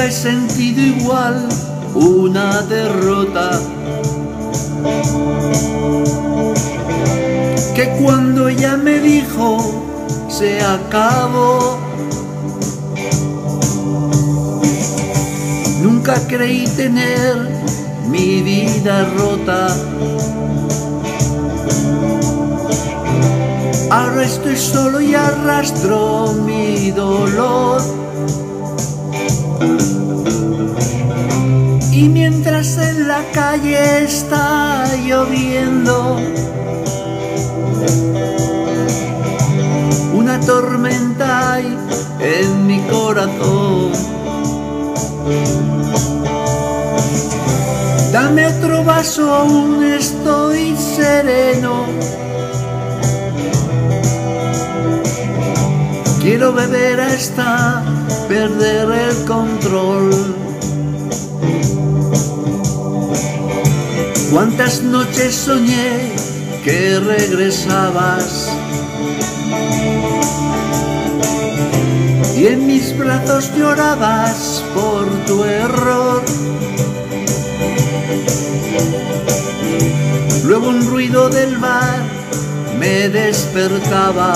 he sentido igual una derrota, que cuando ella me dijo se acabó. Nunca creí tener mi vida rota. Ahora estoy solo y arrastro mi dolor. Y mientras en la calle está lloviendo, una tormenta hay en mi corazón. Dame otro vaso, aún estoy sereno. Quiero beber hasta perder el control. Cuántas noches soñé que regresabas y en mis brazos llorabas por tu error. Luego un ruido del bar me despertaba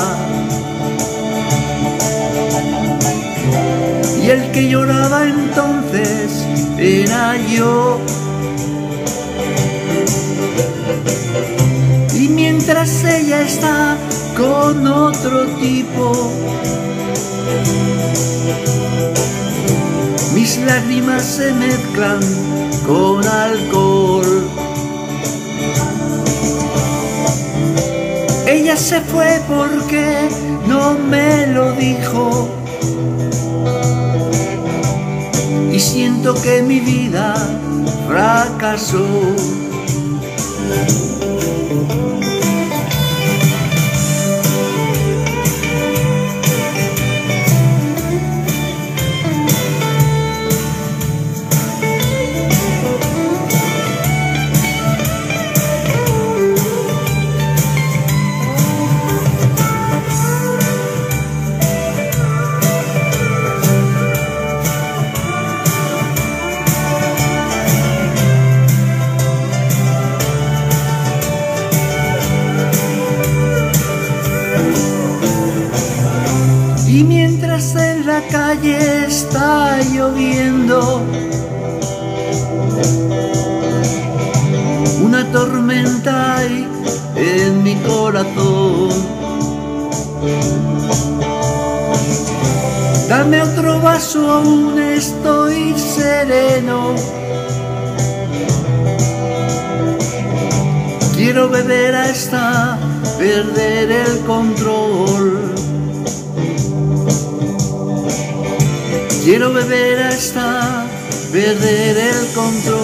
y el que lloraba entonces era yo. Y mientras ella está con otro tipo, mis lágrimas se mezclan con alcohol. Ella se fue porque no me lo dijo, y siento que mi vida fracasó. Y mientras en la calle está lloviendo, una tormenta hay en mi corazón. Dame otro vaso, aún estoy sereno. Quiero beber hasta perder el control. Quiero beber hasta perder el control.